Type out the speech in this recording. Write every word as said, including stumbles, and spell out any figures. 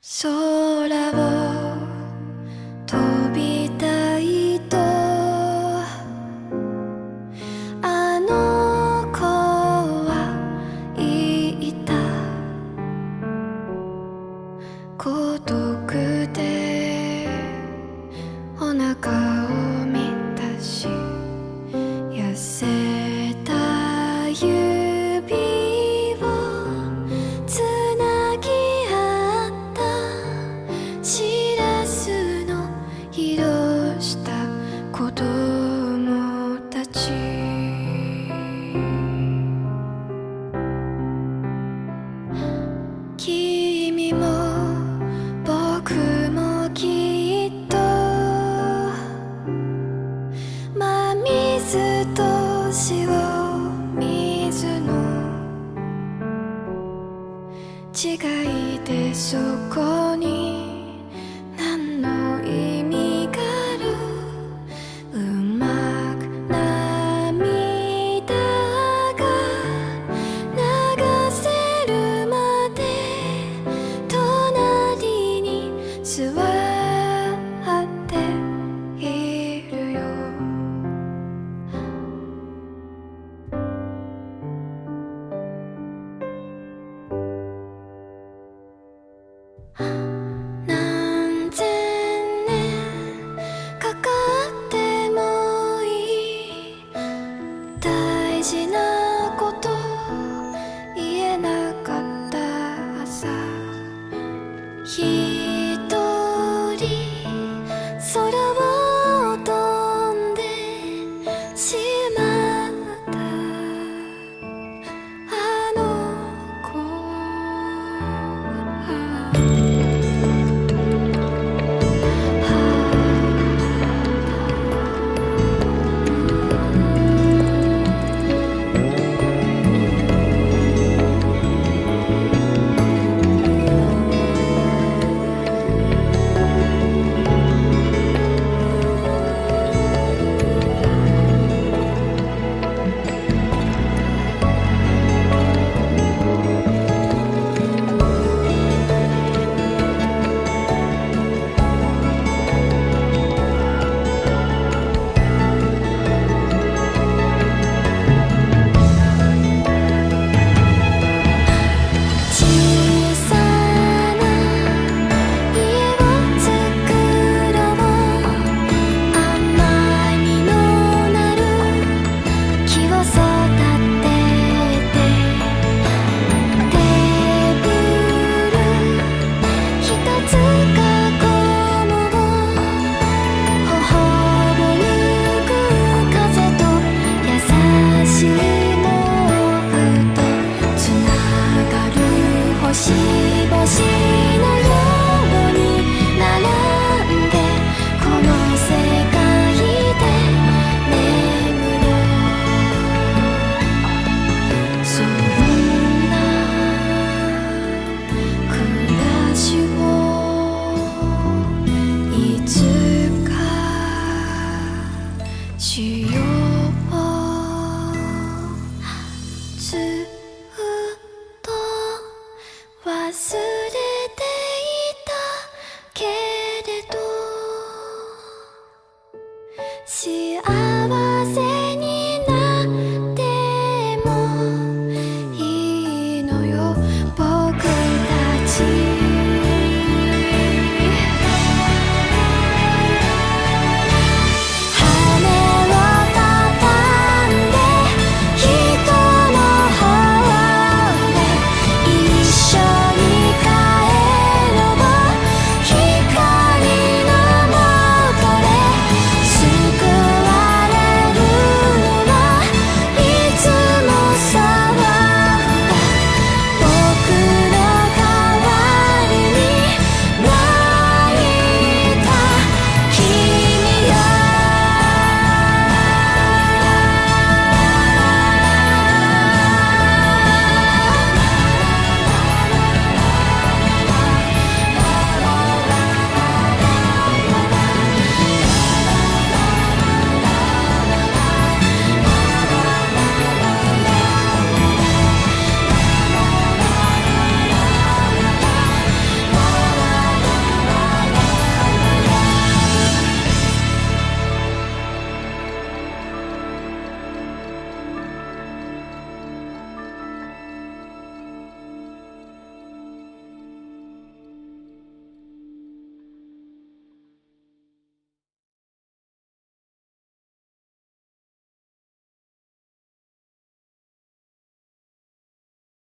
空を飛びたいとあの子は言った。孤独でお腹を満たし痩せた指をつなぎ合ったしらすの色した子供たち。君も僕もきっと真水と塩水の違いでそこに何の意味がある。うまく涙が流せるまで隣に座っているよ。何千年かかってもいい大事なこと言えなかった朝、一人空を飛んでしまったあの子は星々のように並んでこの世界で眠る。そんな暮らしをいつかしよう。ずっと忘れていたけれど幸せになってもいいのよ僕たち。